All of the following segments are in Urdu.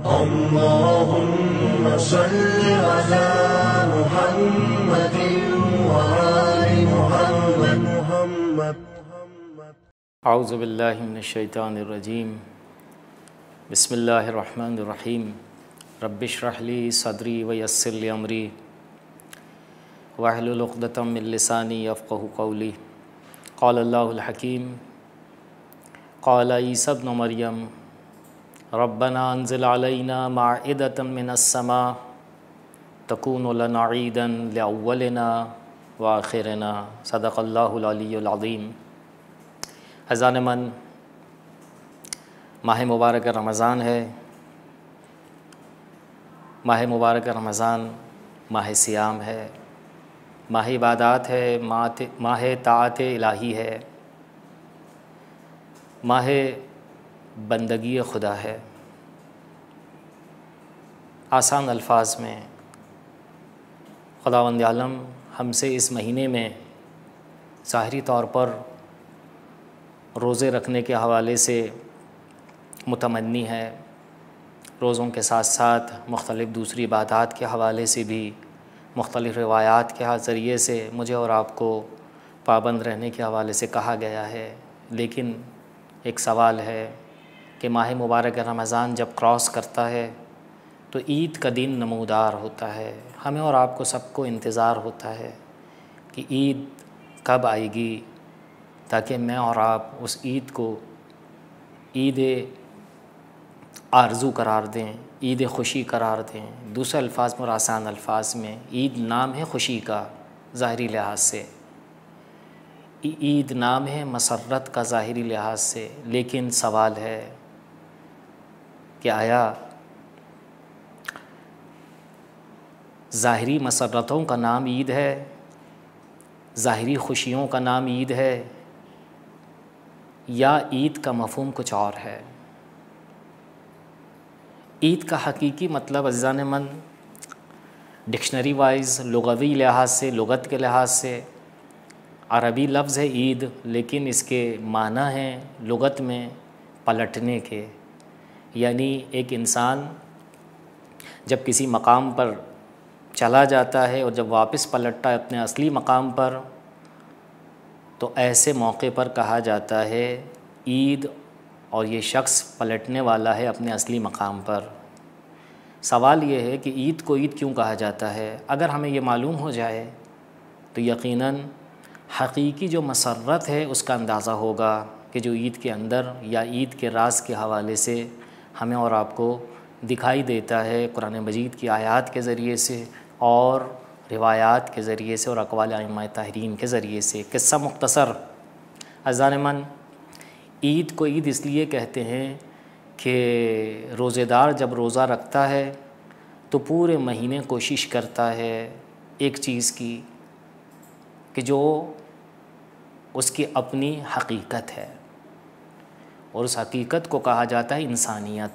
اللهم صل على محمد وآل محمد. اعوذ باللہ من الشیطان الرجیم. بسم اللہ الرحمن الرحیم. رب اشرح لی صدری ویسر لی امری واحلل عقدۃ من لسانی یفقہوا قولی. قال اللہ الحکیم. قال عیسی ابن مریم ربنا انزل علینا مائدۃ من السماء تکون لنا عیدا لاولنا وآخرنا. صدق اللہ العلی العظیم. اذان من، ماہ مبارک رمضان ہے. ماہ مبارک رمضان ماہ صیام ہے، ماہ عبادات ہے، ماہ طاعت الہی ہے، ماہ بندگی خدا ہے. آسان الفاظ میں خداوند عالم ہم سے اس مہینے میں ظاہری طور پر روزے رکھنے کے حوالے سے متمنی ہے. روزوں کے ساتھ ساتھ مختلف دوسری عبادات کے حوالے سے بھی مختلف روایات کے ذریعے سے مجھے اور آپ کو پابند رہنے کے حوالے سے کہا گیا ہے. لیکن ایک سوال ہے کہ ماہ مبارک رمضان جب کراس کرتا ہے تو عید کا دن نمودار ہوتا ہے. ہمیں اور آپ کو سب کو انتظار ہوتا ہے کہ عید کب آئے گی تاکہ میں اور آپ اس عید کو عید آرزو قرار دیں، عید خوشی قرار دیں. دوسرے الفاظ میں اور آسان الفاظ میں عید نام ہے خوشی کا ظاہری لحاظ سے، عید نام ہے مسرت کا ظاہری لحاظ سے. لیکن سوال ہے کہ آیا ظاہری مسرتوں کا نام عید ہے، ظاہری خوشیوں کا نام عید ہے، یا عید کا مفہوم کچھ اور ہے؟ عید کا حقیقی مطلب عزیزان من ڈکشنری وائز لغوی لحاظ سے، لغت کے لحاظ سے عربی لفظ ہے عید، لیکن اس کے معنی ہیں لغت میں پلٹنے کے. یعنی ایک انسان جب کسی مقام پر چلا جاتا ہے اور جب واپس پلٹتا ہے اپنے اصلی مقام پر، تو ایسے موقع پر کہا جاتا ہے عید، اور یہ شخص پلٹنے والا ہے اپنے اصلی مقام پر. سوال یہ ہے کہ عید کو عید کیوں کہا جاتا ہے؟ اگر ہمیں یہ معلوم ہو جائے تو یقیناً حقیقی جو مسرت ہے اس کا اندازہ ہوگا کہ جو عید کے اندر یا عید کے راز کے حوالے سے ہمیں اور آپ کو دکھائی دیتا ہے قرآن مجید کی آیات کے ذریعے سے اور روایات کے ذریعے سے اور اقوال ائمہ طاہرین کے ذریعے سے. قصہ مختصر عزیزان من، عید کو عید اس لیے کہتے ہیں کہ روزے دار جب روزہ رکھتا ہے تو پورے مہینے کوشش کرتا ہے ایک چیز کی کہ جو اس کی اپنی حقیقت ہے، اور اس حقیقت کو کہا جاتا ہے انسانیت،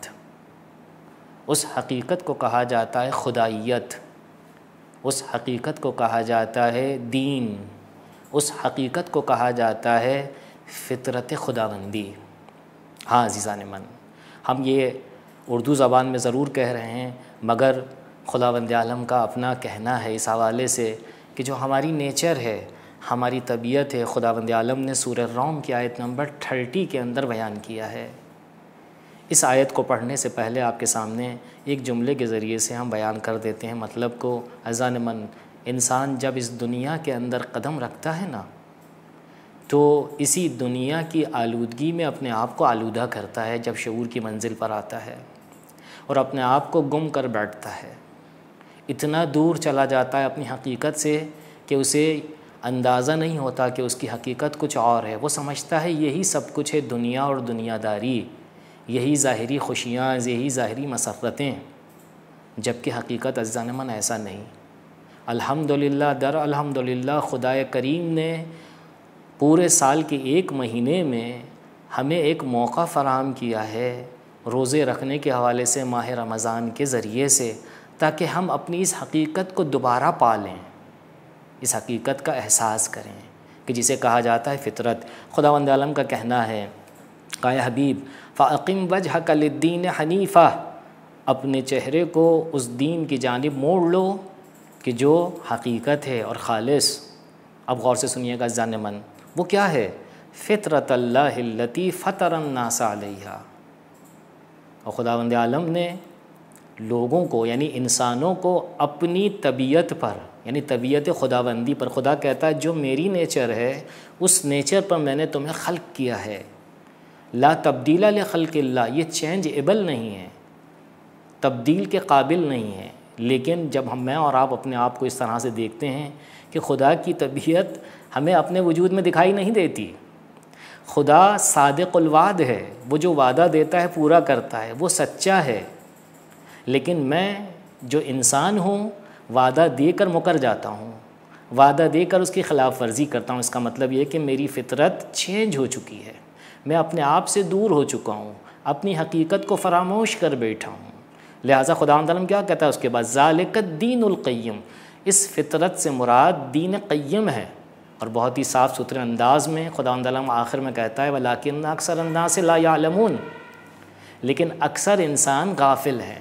اس حقیقت کو کہا جاتا ہے خدائیت، اس حقیقت کو کہا جاتا ہے دین، اس حقیقت کو کہا جاتا ہے فطرت خداوندی. ہاں عزیزان من، ہم یہ اردو زبان میں ضرور کہہ رہے ہیں، مگر خداوند عالم کا اپنا کہنا ہے اس حوالے سے کہ جو ہماری نیچر ہے، ہماری طبیعت ہے، خداوند عالم نے سورہ روم کی آیت نمبر 30 کے اندر بیان کیا ہے. اس آیت کو پڑھنے سے پہلے آپ کے سامنے ایک جملے کے ذریعے سے ہم بیان کر دیتے ہیں مطلب کو. عزیزان من، انسان جب اس دنیا کے اندر قدم رکھتا ہے نا تو اسی دنیا کی آلودگی میں اپنے آپ کو آلودہ کرتا ہے. جب شعور کی منزل پر آتا ہے اور اپنے آپ کو گم کر بیٹھتا ہے، اتنا دور چلا جاتا ہے اپنی حقیقت سے کہ اسے اندازہ نہیں ہوتا کہ اس کی حقیقت کچھ اور ہے. وہ سمجھتا ہے یہی سب کچھ ہے، دنیا اور دنیا داری، یہی ظاہری خوشیاں، یہی ظاہری مسرتیں، جبکہ حقیقت عزیزان من ایسا نہیں. الحمدللہ در الحمدللہ خدائے کریم نے پورے سال کے ایک مہینے میں ہمیں ایک موقع فراہم کیا ہے روزے رکھنے کے حوالے سے ماہ رمضان کے ذریعے سے، تاکہ ہم اپنی اس حقیقت کو دوبارہ پالیں، اس حقیقت کا احساس کریں کہ جسے کہا جاتا ہے فطرت. خداوند عالم کا کہنا ہے، کہا حبیب فَأَقِمْ وَجْهَكَ لِلدِّينِ حَنِيفًا، اپنے چہرے کو اس دین کی جانب موڑ لو کہ جو حقیقت ہے اور خالص. اب غور سے سنیے گا عزیزان من، وہ کیا ہے؟ فطرت اللہ التی فطر الناس علیہا. اور خداوند عالم نے لوگوں کو یعنی انسانوں کو اپنی طبیعت پر یعنی طبیعت خداوندی پر، خدا کہتا ہے جو میری نیچر ہے اس نیچر پر میں نے تمہیں خلق کیا ہے. لا تبدیل لخلق اللہ، یہ چینجیبل نہیں ہے، تبدیل کے قابل نہیں ہے. لیکن جب میں اور آپ اپنے آپ کو اس طرح سے دیکھتے ہیں کہ خدا کی طبیعت ہمیں اپنے وجود میں دکھائی نہیں دیتی. خدا صادق الوعد ہے، وہ جو وعدہ دیتا ہے پورا کرتا ہے، وہ سچا ہے. لیکن میں جو انسان ہوں وعدہ دے کر مکر جاتا ہوں، وعدہ دے کر اس کی خلاف ورزی کرتا ہوں. اس کا مطلب یہ کہ میری فطرت چینج ہو چکی ہے، میں اپنے آپ سے دور ہو چکا ہوں، اپنی حقیقت کو فراموش کر بیٹھا ہوں. لہٰذا خداوند تعالیٰ کیا کہتا ہے اس کے بعد؟ ذالک الدین القیم، اس فطرت سے مراد دین قیم ہے. اور بہت ہی صاف ستھرے انداز میں خداوند تعالیٰ آخر میں کہتا ہے ولیکن اکثر الناس لا یعلمون، لیکن اکثر انسان غافل ہیں.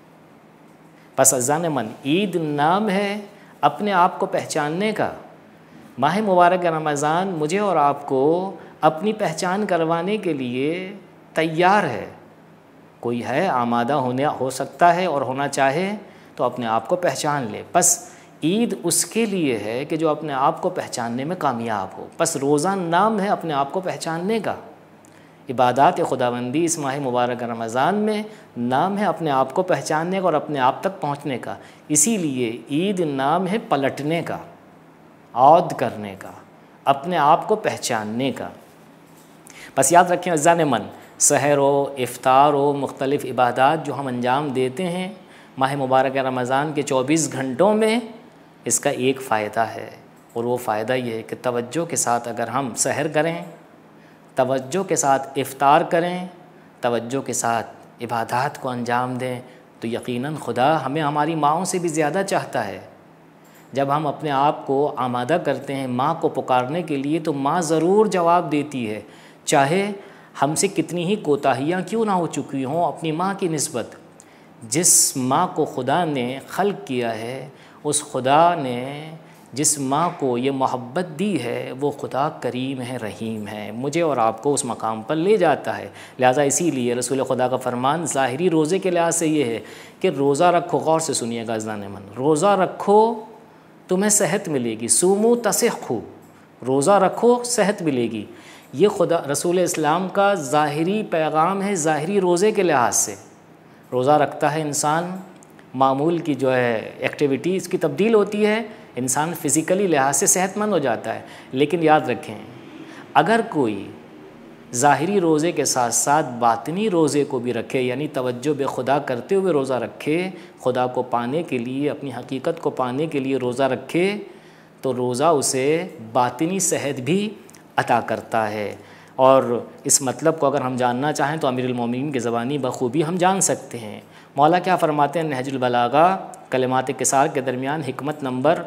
پس عزیزان من، عید نام ہے اپنے آپ کو پہچاننے کا. ماہ مبارک رمضان مجھے اور آپ کو اپنی پہچان کروانے کے لیے تیار ہے. کوئی ہے آمادہ ہو سکتا ہے اور ہونا چاہے تو اپنے آپ کو پہچان لے. بس عید اس کے لیے ہے کہ جو اپنے آپ کو پہچاننے میں کامیاب ہو. بس روزہ نام ہے اپنے آپ کو پہچاننے کا. عبادات خداوندی اس ماہ مبارک رمضان میں نام ہے اپنے آپ کو پہچاننے کا اور اپنے آپ تک پہنچنے کا. اسی لیے عید نام ہے پلٹنے کا، عود کرنے کا، اپنے آپ کو پہچاننے کا. بس یاد رکھیں عزیزان من، سحر و افطار و مختلف عبادات جو ہم انجام دیتے ہیں ماہ مبارک رمضان کے 24 گھنٹوں میں، اس کا ایک فائدہ ہے، اور وہ فائدہ یہ ہے کہ توجہ کے ساتھ اگر ہم سحر کریں، توجہ کے ساتھ افطار کریں، توجہ کے ساتھ عبادات کو انجام دیں، تو یقیناً خدا ہمیں ہماری ماؤں سے بھی زیادہ چاہتا ہے. جب ہم اپنے آپ کو آمادہ کرتے ہیں ماں کو پکارنے کے لیے تو ماں ضرور جواب دیتی ہے، چاہے ہم سے کتنی ہی کوتاہیاں کیوں نہ ہو چکی ہوں اپنی ماں کی نسبت. جس ماں کو خدا نے خلق کیا ہے، اس خدا نے جس ماں کو یہ محبت دی ہے، وہ خدا کریم ہے، رحیم ہے، مجھے اور آپ کو اس مقام پر لے جاتا ہے. لہٰذا اسی لیے رسول خدا کا فرمان ظاہری روزے کے لحاظ سے یہ ہے کہ روزہ رکھو. غور سے سنیے گا عزیزان من، روزہ رکھو تمہیں صحت ملے گی. سومو تصحوا، روزہ رکھو صحت ملے گی. یہ خدا رسول اسلام کا ظاہری پیغام ہے. ظاہری روزے کے لحاظ سے روزہ رکھتا ہے انسان، معمول کی جو ہے ایکٹیویٹی اس کی تبدیل ہوتی ہے، انسان فزیکلی لحاظ سے صحت مند ہو جاتا ہے. لیکن یاد رکھیں، اگر کوئی ظاہری روزے کے ساتھ ساتھ باطنی روزے کو بھی رکھے، یعنی توجہ بے خدا کرتے ہوئے روزہ رکھے، خدا کو پانے کے لیے، اپنی حقیقت کو پانے کے لیے روزہ رکھے، تو روزہ اسے باطنی صحت بھی عطا کرتا ہے. اور اس مطلب کو اگر ہم جاننا چاہیں تو امیر المومنین کی زبانی بخوبی ہم جان سکتے ہیں. مولا کیا فرماتے ہیں نہج البلاغہ کلمات قصار کے درمیان، حکمت نمبر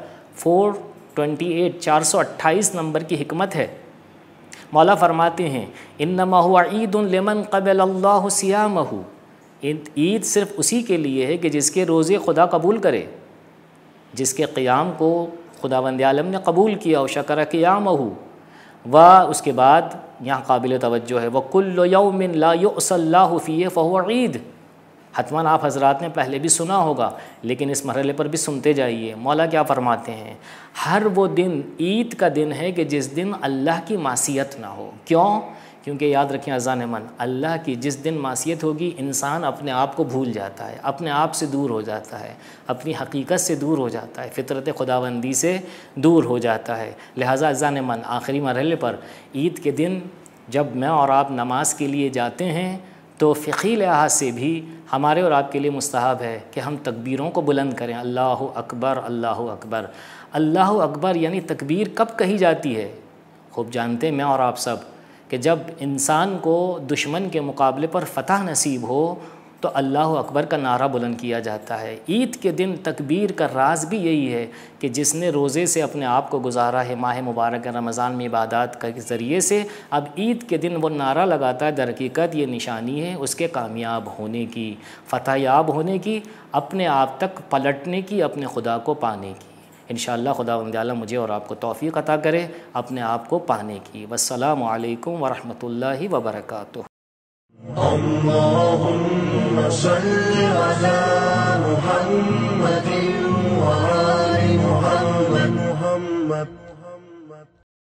428 428 نمبر کی حکمت ہے. مولا فرماتے ہیں انما هو عید لمن قبل اللہ صیامہ، عید صرف اسی کے لیے ہے کہ جس کے روزے خدا قبول کرے، جس کے قیام کو خداوند عالم نے قبول کیا، و شکر قیامہ، و اس کے بعد یہاں قابل توجہ ہے وَكُلُّ يَوْمٍ لَا يُعْصَى اللَّهُ فِيهِ فَهُوَ عید. حتماً آپ حضرات نے پہلے بھی سنا ہوگا، لیکن اس مرحلے پر بھی سنتے جائیے. مولا کیا فرماتے ہیں؟ ہر وہ دن عید کا دن ہے کہ جس دن اللہ کی معصیت نہ ہو. کیوں؟ کیونکہ یاد رکھیں عزیزان من، اللہ کی جس دن معصیت ہوگی انسان اپنے آپ کو بھول جاتا ہے، اپنے آپ سے دور ہو جاتا ہے، اپنی حقیقت سے دور ہو جاتا ہے، فطرت خداوندی سے دور ہو جاتا ہے. لہٰذا عزیزان من، آخری مرحلے پر عید کے دن جب میں اور آپ نماز کے لیے جاتے ہیں تو فقہی لحاظ سے بھی ہمارے اور آپ کے لیے مستحب ہے کہ ہم تکبیروں کو بلند کریں. اللہ اکبر، اللہ اکبر. اللہ اکبر یعنی تکبیر کب کہی جاتی ہے؟ خوب جانتے ہیں میں اور آپ سب کہ جب انسان کو دشمن کے مقابلے پر فتح نصیب ہو تو اللہ اکبر کا نعرہ بلند کیا جاتا ہے۔ عید کے دن تکبیر کا راز بھی یہی ہے کہ جس نے روزے سے اپنے آپ کو گزارا ہے ماہ مبارک رمضان میں عبادات کے ذریعے سے، اب عید کے دن وہ نعرہ لگاتا ہے، در حقیقت یہ نشانی ہے اس کے کامیاب ہونے کی، فتح یاب ہونے کی، اپنے آپ تک پلٹنے کی، اپنے خدا کو پانے کی۔ انشاءاللہ خداوند عالم مجھے اور آپ کو توفیق عطا کرے اپنے آپ کو پانے کی۔ والسلام علیکم ورحمۃ اللہ وبرکاتہ۔ اللهم صل على محمد